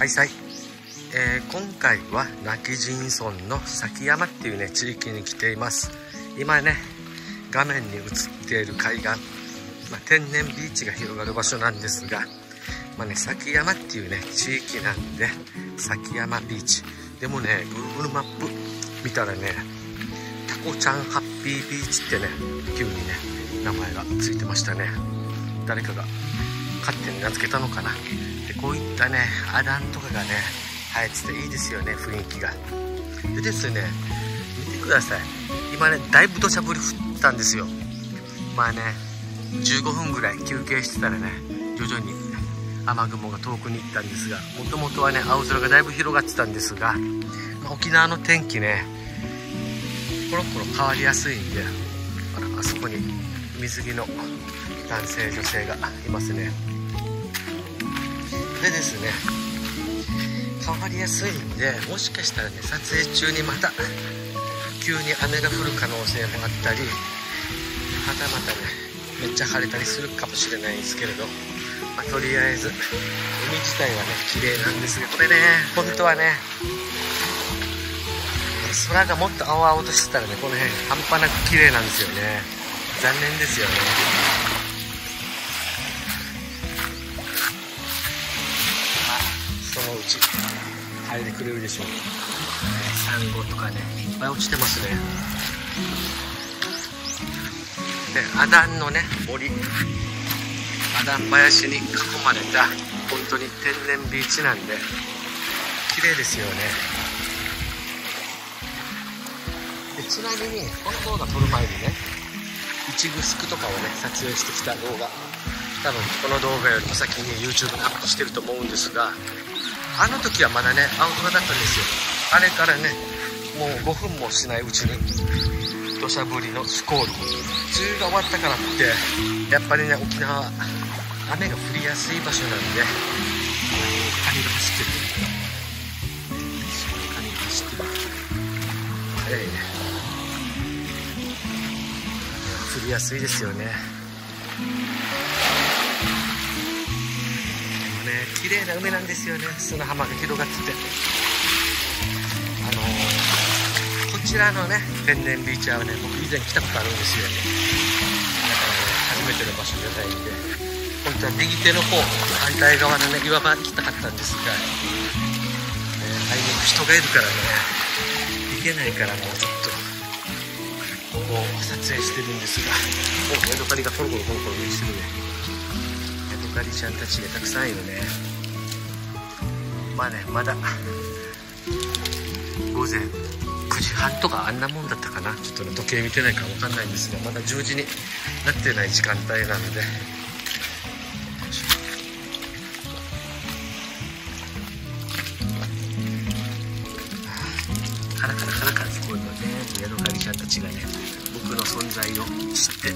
はいさい、今回は今帰仁村の崎山っていうね地域に来ています。今ね画面に映っている海岸、天然ビーチが広がる場所なんですが、崎山っていうね地域なんで崎山ビーチでもね、 Google マップ見たらねタコちゃんハッピービーチってね急にね名前がついてましたね。誰かが勝手に名付けたのかな。でこういったねアダンとかがね生えてていいですよね、雰囲気が。でですね、見てください。今ねだいぶ土砂降り降ったんですよ。15分ぐらい休憩してたらね徐々に雨雲が遠くに行ったんですが、もともとはね青空がだいぶ広がってたんですが、沖縄の天気ねコロコロ変わりやすいんで、あそこに水着の男性女性がいますね。でですね、変わりやすいんで、もしかしたらね撮影中にまた急に雨が降る可能性もあったり、はたまたねめっちゃ晴れたりするかもしれないんですけれど、とりあえず海自体はね綺麗なんですが、これね本当はね空がもっと青々としてたらね、この辺半端なく綺麗なんですよね。残念ですよね。そのうち晴れてくれるでしょう。サンゴとかねいっぱい落ちてますね。でアダンのね森、アダン林に囲まれた本当に天然ビーチなんで綺麗ですよね。でちなみにこの動画撮る前にねイチグスクとかをね撮影してきた動画、多分この動画よりも先に YouTube にアップしてると思うんですが、あの時はまだね青空だったんですよ。あれからねもう5分もしないうちに土砂降りのスコール、梅雨が終わったからってやっぱりね沖縄は雨が降りやすい場所なんで、カニが走ってる、カニが走ってる、早いね、降りやすいですよね。でもね綺麗な海なんですよね。砂浜が広がってて、こちらのね天然ビーチはね僕以前来たことあるんですよ。だからね初めての場所じゃないんで、本当は右手の方反対側のね岩場行きたかったんですが、あいにく人がいるからね行けないから、もうちょっとここを撮影してるんですが、ヤドカリがコロコロコロコロしてるね。ヤドカリちゃんたちがたくさんいるね。まだ午前9時半とかあんなもんだったかな。ちょっとね時計見てないから分かんないんですが、まだ10時になってない時間帯なので、カラカラ聞こえるので、ヤドカリちゃんたちがね僕の存在を知って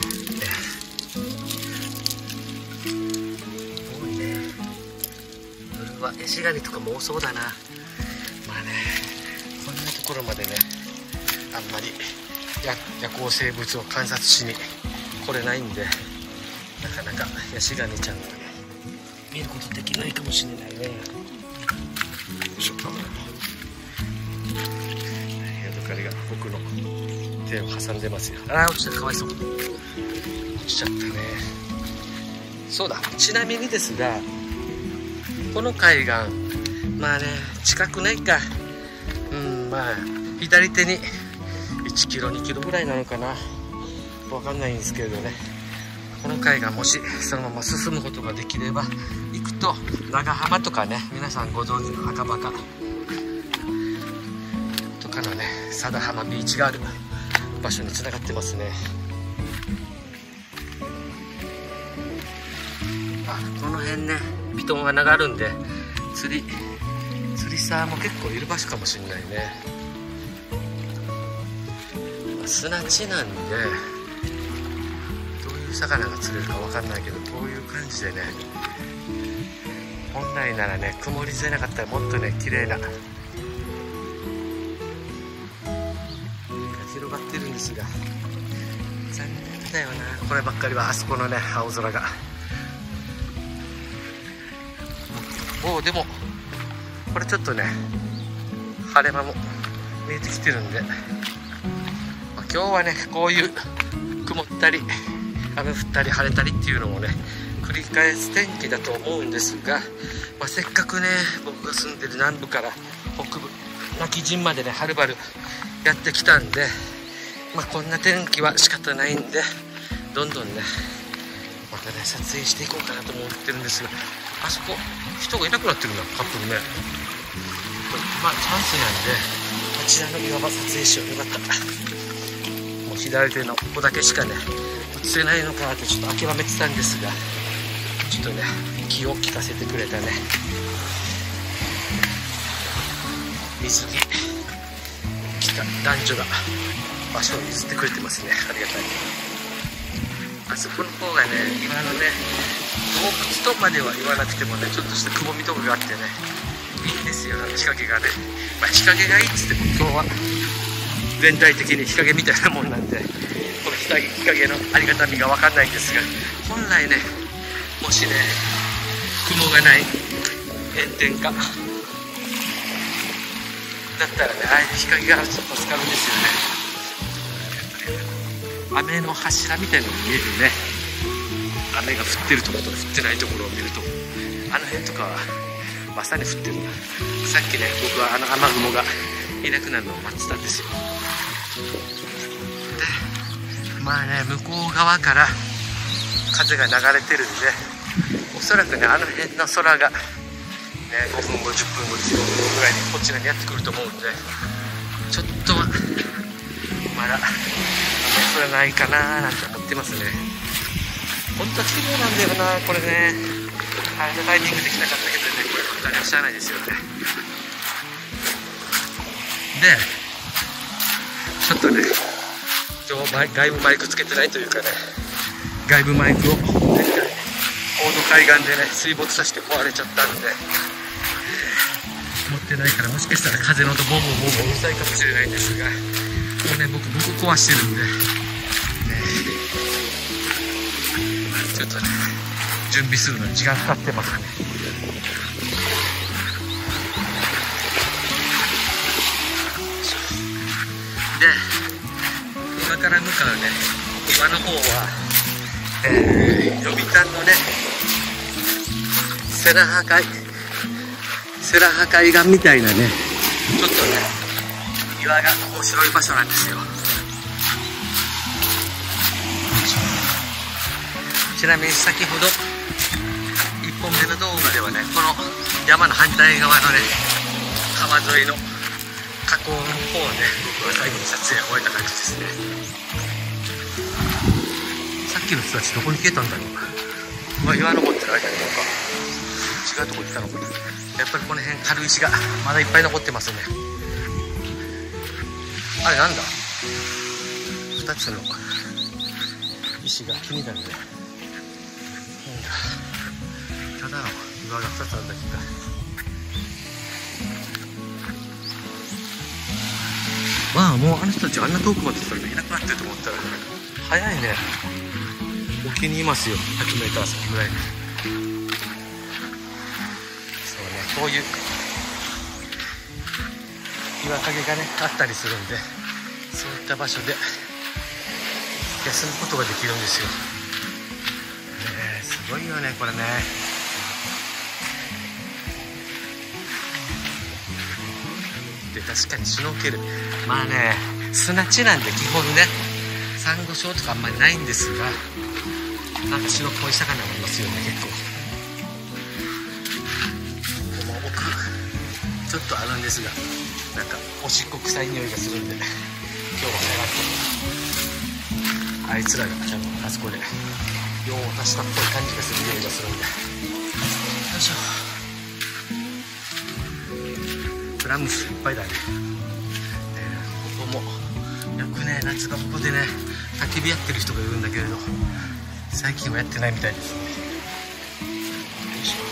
多いね。夜はヤシガニとかも多そうだな。こんなところまでねあんまり夜行生物を観察しに来れないんで、なかなかヤシガニちゃんをね見ることできないかもしれないね。よいしょ、ヤドカリが僕の手を挟んでますよ。落ちた、かわいそう、落ちちゃったね。そうだ、ちなみにですがこの海岸近くないか、左手に1キロ2キロぐらいなのかな、分かんないんですけれどね、この海岸もしそのまま進むことができれば行くと長浜とかね、皆さんご存知の赤羽とかのね佐田浜ビーチがある場所につながってますね。この辺ねピトン穴があるんで釣り竿も結構いる場所かもしれないね。砂地なんでどういう魚が釣れるか分かんないけど、こういう感じでね、本来ならね曇りでなかったらもっとね綺麗な広がってるんですが、残念だよなこればっかりは。あそこのね青空が、でもこれちょっとね晴れ間も見えてきてるんで、今日はねこういう曇ったり雨降ったり晴れたりっていうのもね繰り返す天気だと思うんですが、せっかくね僕が住んでる南部から北部今帰仁までねはるばるやってきたんで、こんな天気は仕方ないんでどんどんねまたね撮影していこうかなと思ってるんですが、あそこ人がいなくなってるんだカップルね。チャンスなんであちらの岩場撮影しよう。よかった。もう左手のここだけしかね映せないのかなってちょっと諦めてたんですが、ちょっとね気を利かせてくれたね水着来た男女が場所を譲ってくれてますね。ありがたい。あそこの方がね今のね洞窟とまでは言わなくてもねちょっとしたくぼみとかがあってねいいんですよ。日陰がね、日陰がいいっつっても今日は全体的に日陰みたいなもんなんでこの日陰のありがたみが分かんないんですが、本来ねもしね雲がない炎天下だったらねああいう日陰がちょっと助かるんですよね。雨の柱みたいなのが見えるね。雨が降ってるところと降ってないところを見るとあの辺とかはまさに降ってるな。さっきね僕は雨雲がいなくなるのを待ってたんですよ。で向こう側から風が流れてるんでおそらくねあの辺の空がね5分後10分後15分後ぐらいにこちらにやってくると思うんで、ちょっとはまだ雨降らないかななんて思ってますね。本当は綺麗なんだよなこれね。あのタイミングできなかったけどね、これ本当にはしゃあないですよね。でちょっとね今日外部マイクつけてないというかね、外部マイクを大野海岸でね水没させて壊れちゃったんで持ってないから、もしかしたら風の音ボーボーボーボーうるさいかもしれないんですが、もうね僕壊してるんで、ちょっとね準備するのに時間かかってますね。で今から向かうね岩の方は、読谷のねセラハ海岸みたいなねちょっとね岩が面白い場所なんですよ。ちなみに先ほど1本目の動画ではねこの山の反対側のね川沿いの河口の方をね僕は最後に撮影を終えた感じですね。さっきの人たちどこに消えたんだろう。岩登ってる間になんか違うとこ行ったのかな。やっぱりこの辺軽石がまだいっぱい残ってますね。あれなんだ2つの石が気になるね。ただの岩が2つあるだけか。もうあの人たちあんな遠くまで来たらいなくなってると思ったら早いね。沖にいますよ 100m 先ぐらいに。そうね、こういう岩陰がねあったりするんで、そういった場所で休むことができるんですよ。すごいよねこれね。で確かにシュノーケル砂地なんで基本ねサンゴ礁とかあんまりないんですが、なんか白っぽい魚がいますよね結構。この奥ちょっとあるんですが、なんかおしっこ臭い匂いがするんで今日は下がってあいつらがあそこで用を足したっぽい感じがする匂いがするんで、よいしょ。プラムスいっぱいだね。ここもよくね夏がここでね焚き火やってる人がいるんだけれど最近はやってないみたいですね。よいし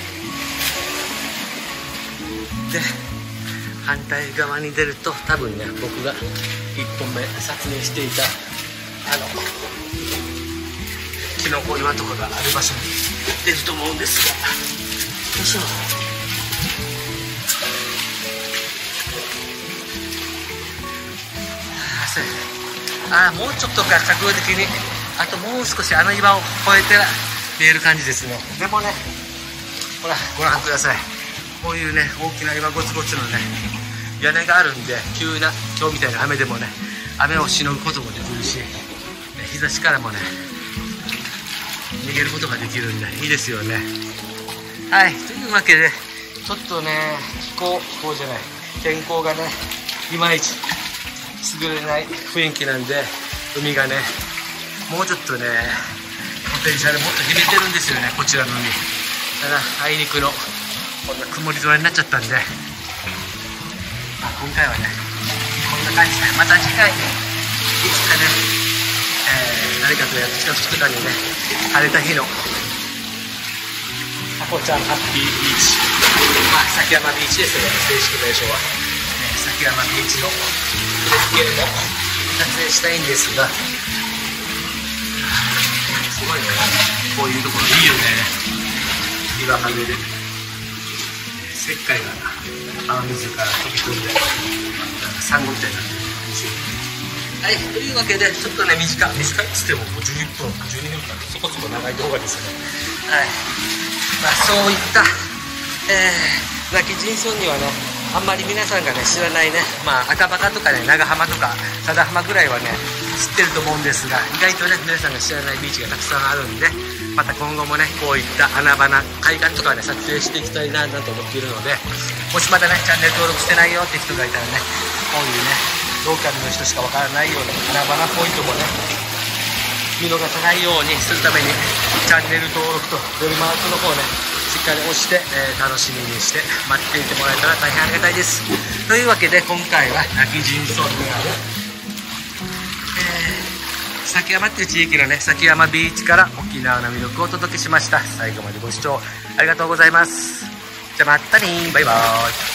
ょ。で反対側に出ると多分ね僕が1本目撮影していたキノコ岩とかがある場所に出ると思うんですが、よいしょ。 せん。もうちょっとか、角度的にあともう少しあの岩を越えて見える感じですね。でもね、ほらご覧ください。こういうね大きな岩ゴツゴツのね屋根があるんで、急な今日みたいな雨でもね雨をしのぐこともできるし、日差しからもね逃げることができるんでいいですよね。はい、というわけでちょっとね天候がねいまいち優れない雰囲気なんで、海がねもうちょっとねポテンシャルもっと秘めてるんですよね、こちらの海。ただあいにくのこんな曇り空になっちゃったんで、今回はねこんな感じで、また次回いつかね、誰かとやってきた時とかにね晴れた日のタコちゃんハッピービーチ、崎山ビーチですよね、正式名称は、崎山ビーチの絶景も撮影したいんですが、すごいね、こういうところいいよね。岩陰で石灰が雨水から飛び込んでサンゴみたいになってる。はい、というわけでちょっとね短いっつってももう11分12分間そこそこ長い動画ですね。はい、そういった亡き人村にはねあんまり皆さんがね知らないね、赤羽とかね長浜とか佐田浜ぐらいはね知ってると思うんですが、意外とね皆さんが知らないビーチがたくさんあるんで、また今後もねこういった穴場な海岸とかね撮影していきたいなと思っているので、もしまだねチャンネル登録してないよって人がいたらね、こういうねローカルの人しかわからないような穴場なポイントもね見逃さないようにするためにチャンネル登録とベルマークの方ねしっかり押して、楽しみにして待っていてもらえたら大変ありがたいです。というわけで今回は亡き人村にある、崎山っていう地域のね崎山ビーチから沖縄の魅力をお届けしました。最後までご視聴ありがとうございます。じゃあまたね、バイバーイ。